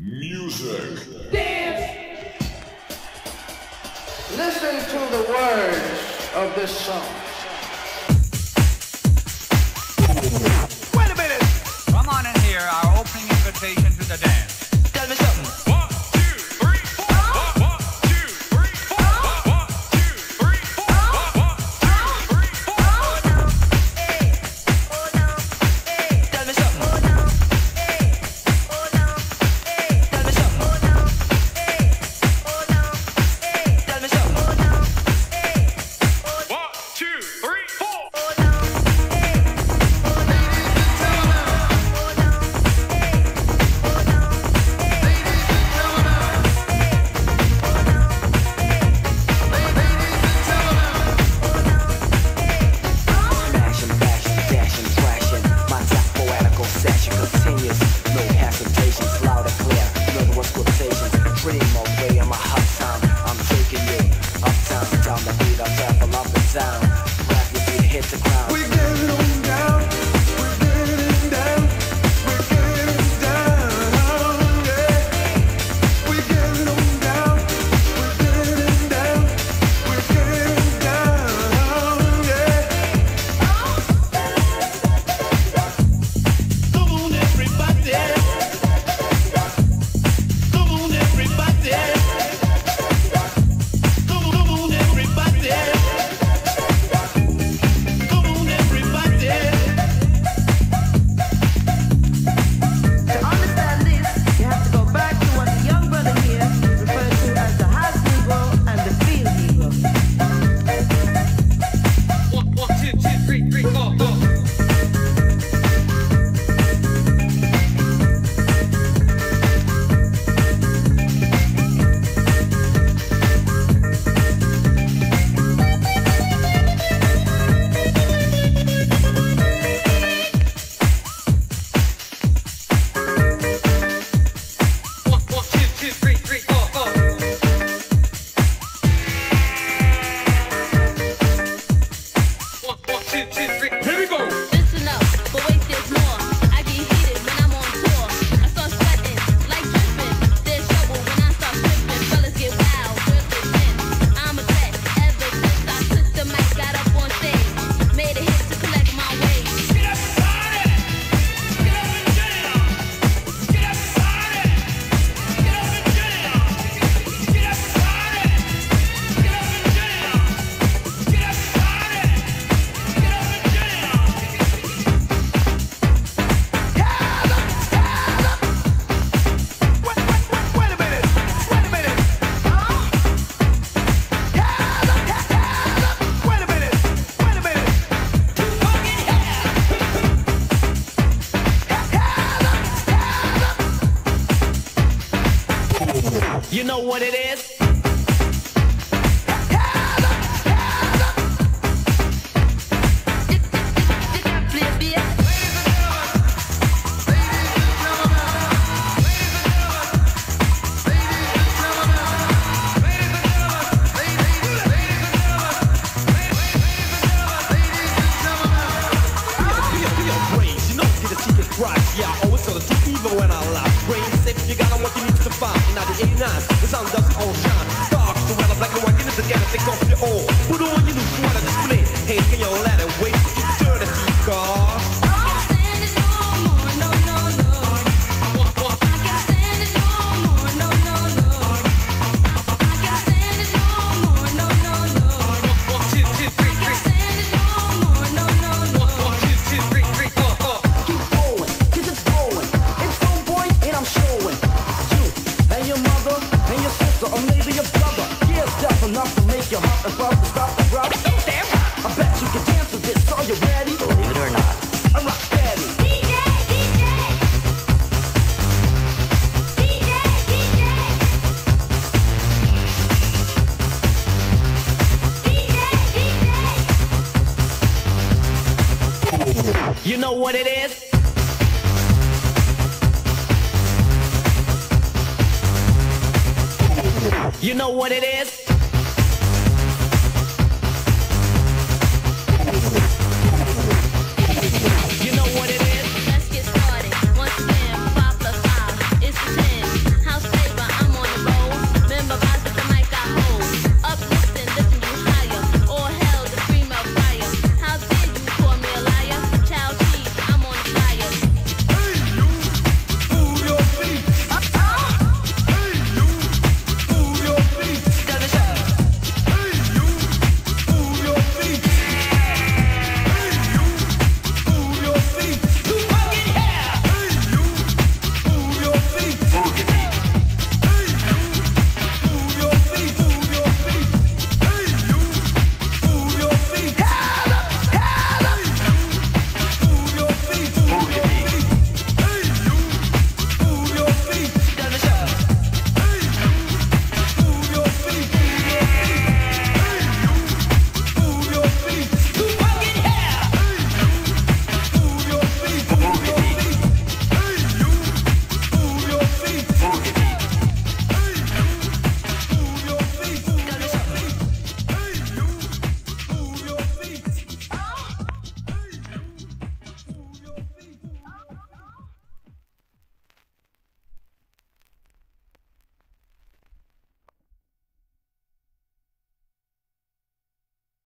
Music. Dance! Listen to the words of this song. Wait a minute! Come on in here, our opening invitation to the dance. Tell me something. 1, 2, 3, 4. 1, 2, 3, 4. 1, 2, 3, 4. 1, 2, 3, 4. Oh no, hey, oh no, hey. Tell me something. Oh no, hey, oh no, hey. Tell me something. Oh no, hey, oh no, hey. Tell me something. Oh no, hey, oh no. 1, 2, 3, 4. Oh no, hey, oh no. You know what it is? Yeah, I always tell the truth even when I lie. Brain safe, you got what you need to find. In 1989, the sun doesn't all shine. Dark, the weather, black and white, get it together, take off your all. Put on you lose, wanna display. Hey, can you let it wait for eternity, God? Enough to make your heart above to stop the rub. I bet you can dance with this. Are you ready? Believe it or not, I'm rock steady. DJ, DJ, DJ, DJ, DJ. You know what it is? You know what it is?